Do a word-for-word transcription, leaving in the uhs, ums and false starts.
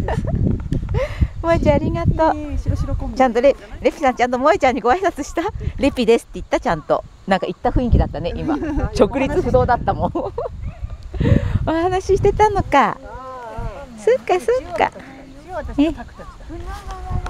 萌ちゃんありがとう。ちゃんとレレピさんちゃんと萌ちゃんにご挨拶した。レピですって言ったちゃんと。なんか言った雰囲気だったね今。直立不動だったもん。お話ししてたのか。そっかそっか。え。